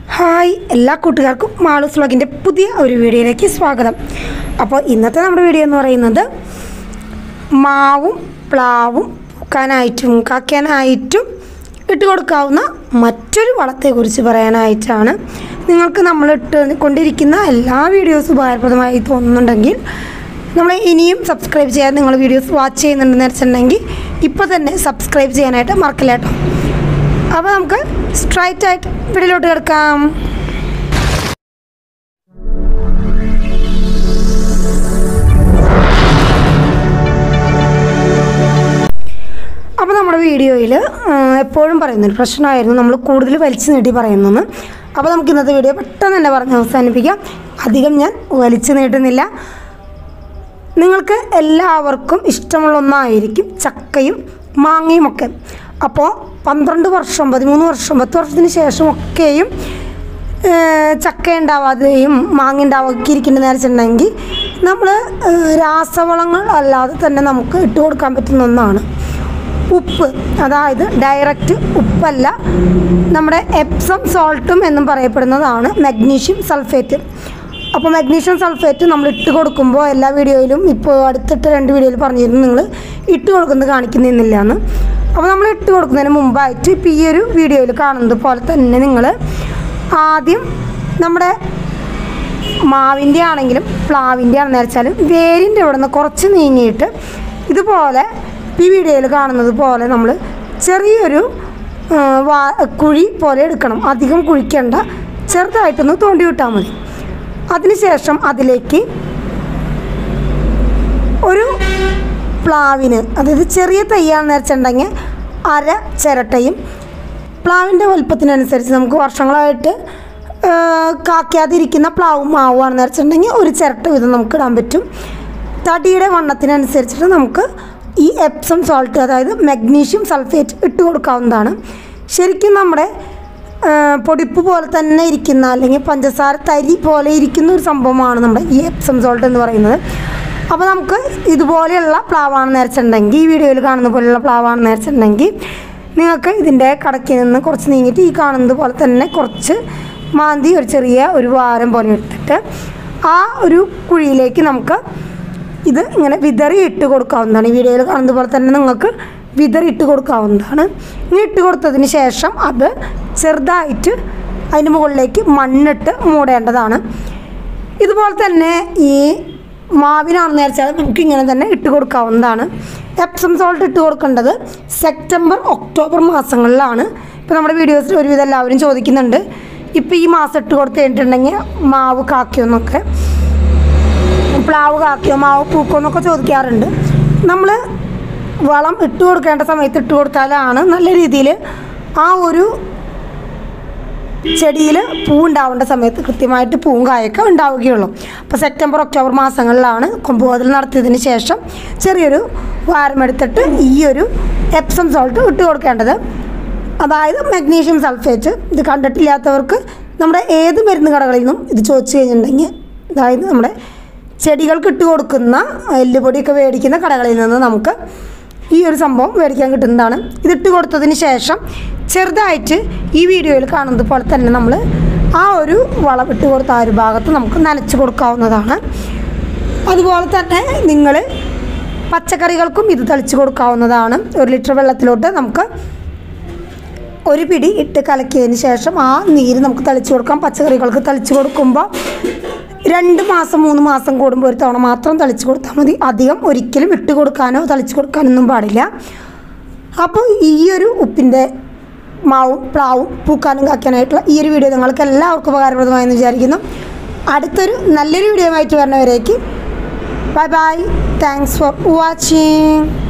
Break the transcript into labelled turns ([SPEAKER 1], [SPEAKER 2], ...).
[SPEAKER 1] Hi എല്ലാ കൂട്ടുകാർക്കും മാളൂസ് വ്ളോഗിൻ്റെ പുതിയ ഒരു വീഡിയോയിലേക്ക് സ്വാഗതം. അപ്പോൾ ഇന്നത്തെ നമ്മുടെ വീഡിയോ എന്ന് പറയുന്നത് മാവും പ്ലാവും പൂക്കാനായിട്ടും കാക്കാനായിട്ടും ഇട്ട് കൊടുക്കാവുന്ന മറ്റൊരു വളത്തെക്കുറിച്ച് പറയാനായിട്ടാണ്. നിങ്ങൾക്ക് നമ്മൾ ഇട്ട് കൊണ്ടിരിക്കുന്ന എല്ലാ വീഡിയോസും ഉപകാരപ്രദമായി തോന്നുന്നുണ്ടെങ്കിൽ നമ്മൾ ഇനിയും സബ്സ്ക്രൈബ് ചെയ്യാൻ നിങ്ങൾ വീഡിയോസ് വാച്ച് ചെയ്യുന്നുണ്ടെന്ന് വെച്ചിട്ടുണ്ടെങ്കിൽ ഇപ്പോൾ തന്നെ സബ്സ്ക്രൈബ് ചെയ്യാനായിട്ട് മറക്കില്ല കേട്ടോ. അപ്പോൾ നമുക്ക് സ്ട്രൈറ്റ് ആയിട്ട് വീഡിയോയിലോട്ട് കിടക്കാം. അപ്പോൾ നമ്മുടെ വീഡിയോയിൽ എപ്പോഴും പറയുന്നൊരു പ്രശ്നമായിരുന്നു നമ്മൾ കൂടുതൽ വലിച്ചു നീട്ടി പറയുന്നത്. അപ്പോൾ നമുക്ക് ഇന്നത്തെ വീഡിയോ പെട്ടെന്ന് തന്നെ പറഞ്ഞ് അവസാനിപ്പിക്കാം. അധികം ഞാൻ വലിച്ചു നീട്ടുന്നില്ല. നിങ്ങൾക്ക് എല്ലാവർക്കും ഇഷ്ടമുള്ള ഒന്നായിരിക്കും ചക്കയും മാങ്ങയും ഒക്കെ. അപ്പോൾ 12 വർഷം 13 വർഷം 10 വർഷത്തിന് ശേഷമൊക്കെയും ചക്ക ഉണ്ടാവാതെയും മാങ്ങ ഉണ്ടാക്കി ഇരിക്കേണ്ടതെന്ന് വെച്ചിട്ടുണ്ടെങ്കിൽ നമ്മൾ രാസവളങ്ങൾ അല്ലാതെ തന്നെ നമുക്ക് ഇട്ട് കൊടുക്കാൻ പറ്റുന്ന ഒന്നാണ് ഉപ്പ്. അതായത് ഡയറക്റ്റ് ഉപ്പല്ല, നമ്മുടെ എപ്സം സോൾട്ടും എന്നും പറയപ്പെടുന്നതാണ് മഗ്നീഷ്യം സൾഫേറ്റ്. അപ്പോൾ മഗ്നീഷ്യം സൾഫേറ്റ് നമ്മൾ ഇട്ട് കൊടുക്കുമ്പോൾ എല്ലാ വീഡിയോയിലും ഇപ്പോൾ അടുത്തിട്ട് 2 വീഡിയോയിൽ പറഞ്ഞിരുന്നു നിങ്ങൾ ഇട്ട് കൊടുക്കുന്നത് കാണിക്കുന്നില്ല എന്ന്. അപ്പോൾ നമ്മൾ ഇട്ട് കൊടുക്കുന്നതിന് മുമ്പായിട്ട് ഇപ്പോൾ ഈ ഒരു വീഡിയോയിൽ കാണുന്നത് പോലെ തന്നെ നിങ്ങൾ ആദ്യം നമ്മുടെ മാവിൻ്റെ ആണെങ്കിലും പ്ലാവിൻ്റെ ആണെന്ന് വെച്ചാൽ വേരിൻ്റെ ഇവിടെ നിന്ന് കുറച്ച് നീങ്ങിയിട്ട് ഇതുപോലെ ഈ വീഡിയോയിൽ കാണുന്നത് പോലെ നമ്മൾ ചെറിയൊരു കുഴി പോലെ എടുക്കണം. അധികം കുഴിക്കേണ്ട, ചെറുതായിട്ടൊന്ന് തോണ്ടി വിട്ടാൽ മതി. അതിനുശേഷം അതിലേക്ക് ഒരു പ്ലാവിന്, അതായത് ചെറിയ തൈയാണെന്ന് വെച്ചിട്ടുണ്ടെങ്കിൽ അര ചിരട്ടയും, പ്ലാവിൻ്റെ വലുപ്പത്തിനനുസരിച്ച് നമുക്ക് വർഷങ്ങളായിട്ട് കാക്കാതിരിക്കുന്ന പ്ലാവും മാവുകയാണെന്ന് വെച്ചിട്ടുണ്ടെങ്കിൽ ഒരു ചിരട്ട വീതം നമുക്ക് ഇടാൻ പറ്റും. തടിയുടെ വണ്ണത്തിനനുസരിച്ചിട്ട് നമുക്ക് ഈ എപ്സം സോൾട്ട്, അതായത് മഗ്നീഷ്യം സൾഫേറ്റ് ഇട്ട് കൊടുക്കാവുന്നതാണ്. ശരിക്കും നമ്മുടെ പൊടിപ്പ് പോലെ തന്നെ ഇരിക്കുന്ന, അല്ലെങ്കിൽ പഞ്ചസാര തരി പോലെ ഇരിക്കുന്ന ഒരു സംഭവമാണ് നമ്മുടെ ഈ എപ്സം സോൾട്ട് എന്ന് പറയുന്നത്. അപ്പോൾ നമുക്ക് ഇതുപോലെയുള്ള പ്ലാവാണെന്ന് വെച്ചിട്ടുണ്ടെങ്കിൽ, ഈ വീഡിയോയിൽ കാണുന്ന പോലെയുള്ള പ്ലാവാണെന്ന് വെച്ചിട്ടുണ്ടെങ്കിൽ നിങ്ങൾക്ക് ഇതിൻ്റെ കടക്കിൽ നിന്ന് കുറച്ച് നീങ്ങിയിട്ട് ഈ കാണുന്നത് പോലെ തന്നെ കുറച്ച് മാന്തി ഒരു ചെറിയ ഒരു വാരം പോലെ എടുത്തിട്ട് ആ ഒരു കുഴിയിലേക്ക് നമുക്ക് ഇത് ഇങ്ങനെ വിതറി ഇട്ട് കൊടുക്കാവുന്നതാണ്. ഈ വീഡിയോയിൽ കാണുന്നത് പോലെ തന്നെ നിങ്ങൾക്ക് വിതറി ഇട്ട് കൊടുക്കാവുന്നതാണ്. ഇങ്ങനെ ഇട്ട് കൊടുത്തതിന് ശേഷം അത് ചെറുതായിട്ട് അതിന് മുകളിലേക്ക് മണ്ണിട്ട് മൂടേണ്ടതാണ്. ഇതുപോലെ തന്നെ ഈ മാവിനാണെന്ന് വെച്ചാൽ നമുക്ക് ഇങ്ങനെ തന്നെ ഇട്ട് കൊടുക്കാവുന്നതാണ്. എപ്സം സോൾട്ട് ഇട്ട് കൊടുക്കേണ്ടത് സെപ്റ്റംബർ ഒക്ടോബർ മാസങ്ങളിലാണ്. ഇപ്പോൾ നമ്മുടെ വീഡിയോസിൽ ഒരുവിധം എല്ലാവരും ചോദിക്കുന്നുണ്ട്, ഇപ്പോൾ ഈ മാസം ഇട്ട് കൊടുത്ത് കഴിഞ്ഞിട്ടുണ്ടെങ്കിൽ മാവ് കാക്കിയോന്നൊക്കെ, പ്ലാവ് കാക്കിയോ മാവ് പൂക്കോ എന്നൊക്കെ ചോദിക്കാറുണ്ട്. നമ്മൾ വളം ഇട്ട് കൊടുക്കേണ്ട സമയത്ത് ഇട്ട് കൊടുത്താലാണ് നല്ല രീതിയിൽ ആ ഒരു ചെടിയിൽ പൂ ഉണ്ടാവേണ്ട സമയത്ത് കൃത്യമായിട്ട് പൂവും കായൊക്കെ ഉണ്ടാവുകയുള്ളൂ. അപ്പോൾ സെപ്റ്റംബർ ഒക്ടോബർ മാസങ്ങളിലാണ് കൊമ്പുകോതൽ നടത്തിയതിന് ശേഷം ചെറിയൊരു വാരമെടുത്തിട്ട് ഈ ഒരു എപ്സം സോൾട്ട് ഇട്ട് കൊടുക്കേണ്ടത്. അതായത് മഗ്നീഷ്യം സൾഫേറ്റ്. ഇത് കണ്ടിട്ടില്ലാത്തവർക്ക് നമ്മുടെ ഏത് മരുന്ന് കടകളിൽ നിന്നും ഇത് ചോദിച്ചു കഴിഞ്ഞിട്ടുണ്ടെങ്കിൽ, അതായത് നമ്മുടെ ചെടികൾക്ക് ഇട്ട് കൊടുക്കുന്ന എല്ലുപൊടിയൊക്കെ മേടിക്കുന്ന കടകളിൽ നിന്ന് നമുക്ക് ഈ ഒരു സംഭവം മേടിക്കാൻ കിട്ടുന്നതാണ്. ഇതിട്ട് കൊടുത്തതിന് ശേഷം ചെറുതായിട്ട് ഈ വീഡിയോയിൽ കാണുന്നത് പോലെ തന്നെ നമ്മൾ ആ ഒരു വളം ഇട്ട് കൊടുത്ത ആ ഒരു ഭാഗത്ത് നമുക്ക് നനച്ച് കൊടുക്കാവുന്നതാണ്. അതുപോലെ തന്നെ നിങ്ങൾ പച്ചക്കറികൾക്കും ഇത് തളിച്ച് കൊടുക്കാവുന്നതാണ്. 1 ലിറ്റർ വെള്ളത്തിലോട്ട് നമുക്ക് ഒരു പിടി ഇട്ട് കലക്കിയതിന് ശേഷം ആ നീര് നമുക്ക് തളിച്ച് കൊടുക്കാം. പച്ചക്കറികൾക്ക് തളിച്ച് കൊടുക്കുമ്പോൾ 2 മാസം 3 മാസം കൂടുമ്പോൾ ഒരു തവണ മാത്രം തളിച്ച് കൊടുത്താൽ മതി. അധികം ഒരിക്കലും ഇട്ട് കൊടുക്കാനോ തളിച്ച് കൊടുക്കാനൊന്നും പാടില്ല. അപ്പോൾ ഈ ഒരു ഉപ്പിൻ്റെ മാവും പ്ലാവും പൂക്കാനും കാക്കാനായിട്ടുള്ള ഈ ഒരു വീഡിയോ നിങ്ങൾക്ക് എല്ലാവർക്കും ഉപകാരപ്രദമായെന്ന് വിചാരിക്കുന്നു. അടുത്തൊരു നല്ലൊരു വീഡിയോ ആയിട്ട് വരുന്നവരേക്ക് bye bye. Thanks for watching.